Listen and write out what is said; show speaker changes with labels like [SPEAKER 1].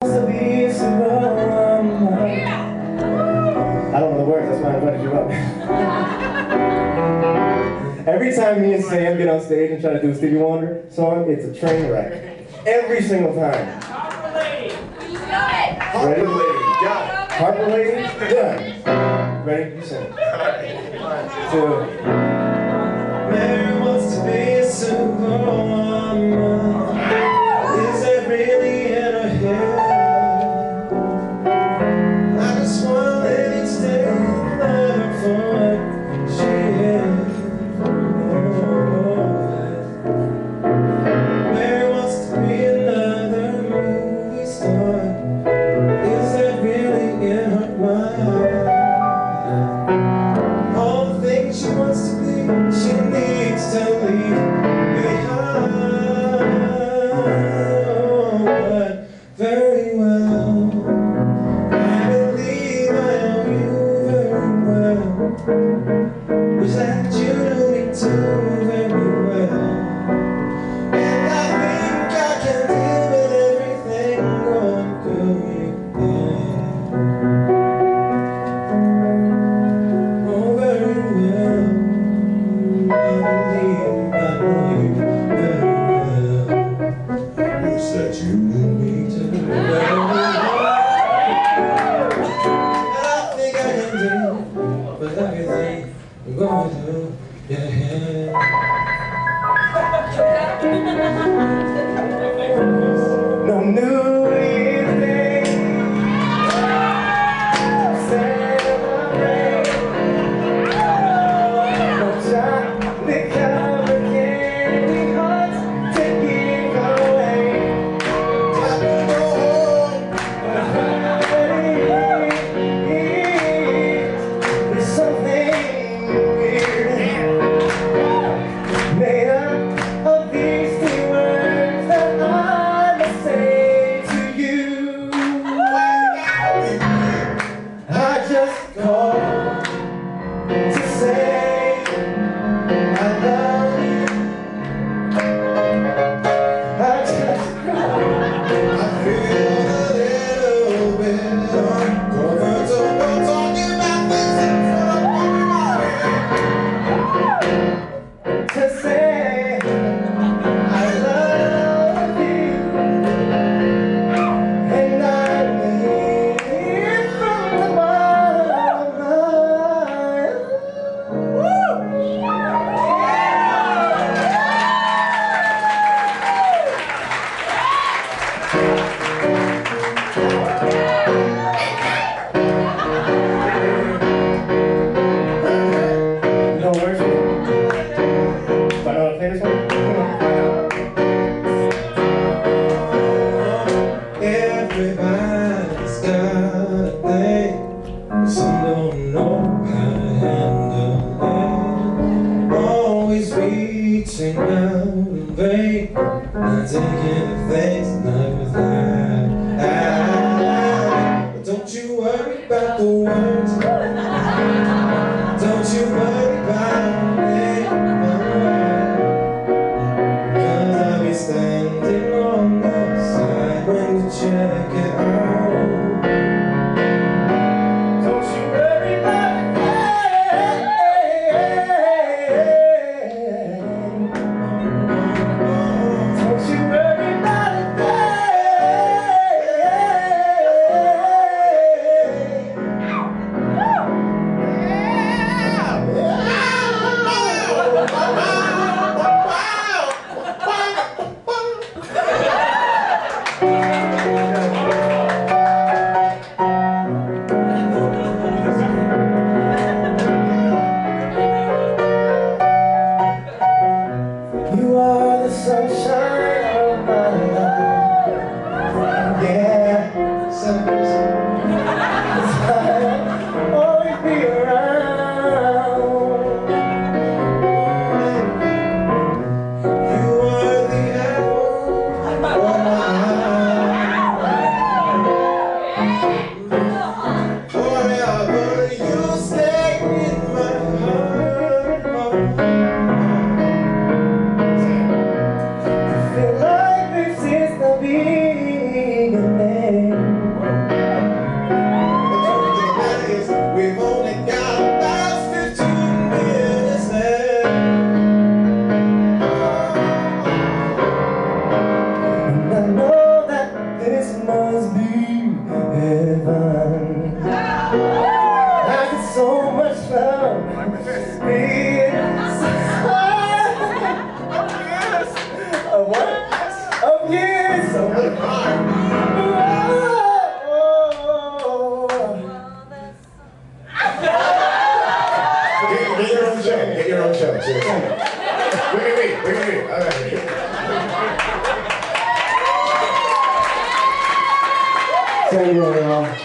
[SPEAKER 1] I don't know the words, that's why I invited you up. Every time me and Sam get on stage and try to do a Stevie Wonder song, it's a train wreck. Every single time.
[SPEAKER 2] Harper Lady.
[SPEAKER 1] Ready?
[SPEAKER 3] Got it.
[SPEAKER 1] Harper Lady, done. Ready? You sing. 1, 2. Mary wants to be a superwoman. Is that really in her head? I just want to let it stay and love her for what she is. Mary wants to be another movie star. Is that really in her mind? All the things she wants to be, she needs to leave behind. But very well, I believe I know you very well. Wish that you knew me too very well. And I think I can deal with everything going through you. Oh, very well. I believe I know you very well. Wish that you knew me too very well. And I think I can do with everything I'm going through your head. No New Year's Day, celebrate. No chocolate covered candy hearts to give away. Time to go home. The holiday is something weird, made up of these 3 words that I must say to you. I just called to say I love you. I just called. I feel a little bit uncomfortable talking about this in front of everybody. To say I love you, and I mean it from the bottom of my heart. No words? Do I know how to play this one? Everybody's got a thing, but some don't know how to handle it. Always reaching out in vain, not taking the things not without. But don't you worry about the words. Don't you worry about it. 'Cause I'll be standing on the side when you check it out. Don't you worry about it. Don't you worry about it. You are the sunshine of my life. Yeah, I'll always be around. You are the apple of my eye. Forever you stay in my heart. Feel like this is the beginning.
[SPEAKER 2] Get your own show. Get your own show. Seriously. Look at me. Look at me. All right.
[SPEAKER 1] Thank you, y'all.